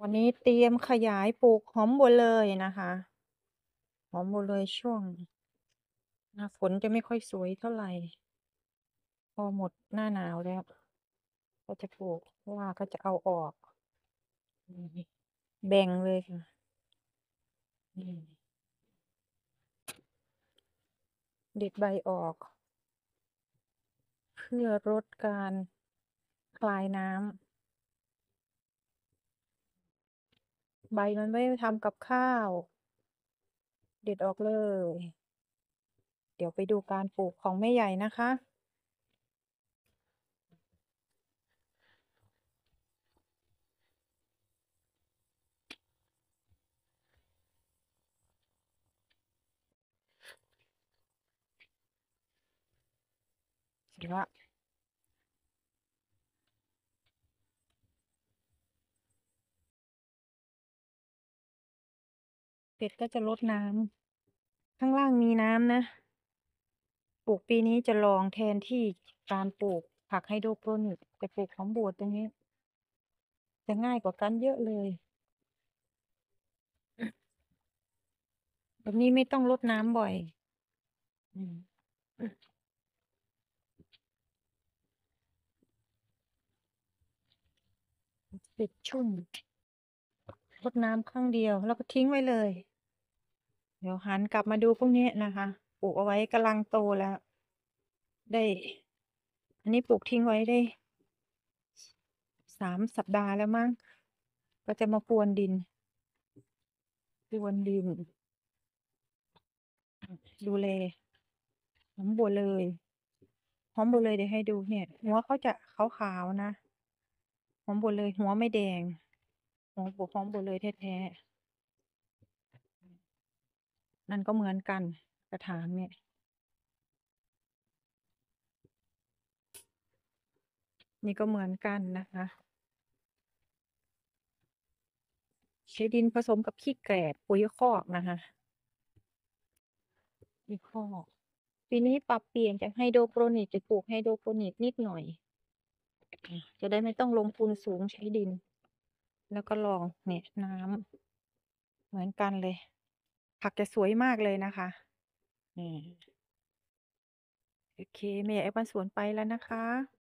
วันนี้เตรียมขยายปลูกหอมบัวเลยนะคะ หอมบัวเลยช่วงหน้าฝนจะไม่ค่อยสวยเท่าไหร่พอหมดหน้าหนาวแล้วก็จะปลูกเพราะว่าก็จะเอาออกนี่แบ่งเลยค่ะนี่เด็ดใบออกเพื่อลดการคลายน้ำใบมันไม่ทำกับข้าวเด็ดออกเลยเดี๋ยวไปดูการปลูกของแม่ใหญ่นะคะเดี๋ยวว่าเสร็จก็จะรดน้ำข้างล่างมีน้ำนะ ปลูกปีนี้จะลองแทนที่การปลูกผักไฮโดรโปรนิกแต่ปลูกหอมบัวตรงนี้จะง่ายกว่ากันเยอะเลยแบบนี้ไม่ต้องรดน้ำบ่อยอืมปิดชุ่มรดน้ำครั้งเดียวแล้วก็ทิ้งไว้เลยเดี๋ยวหันกลับมาดูพวกนี้นะคะปลูกเอาไว้กำลังโตแล้วได้อันนี้ปลูกทิ้งไว้ได้3 สัปดาห์แล้วมั้งก็จะมาพรวนดินดูแลหอมบัวเลยหอมบัวเลยเดี๋ยวให้ดูเนี่ยหัวเขาจะขาวๆนะหอมบัวเลยหัวไม่แดง หอมบัวเลยแท้ๆนั่นก็เหมือนกันกระถางเนี่ยนี่ก็เหมือนกันนะคะใช้ดินผสมกับขี้แกลบปุ๋ยคอกนะคะปุ๋ยคอกปีนี้ปรับเปลี่ยนจากไฮโดรโปรนิกจะปลูกไฮโดรโปรนิกนิดหน่อยจะได้ไม่ต้องลงทุนสูงใช้ดินแล้วก็ลองเนี่ยน้ำเหมือนกันเลยผักจะสวยมากเลยนะคะนี่โอเคแม่ใหญ่บ้านสวนไปแล้วนะคะ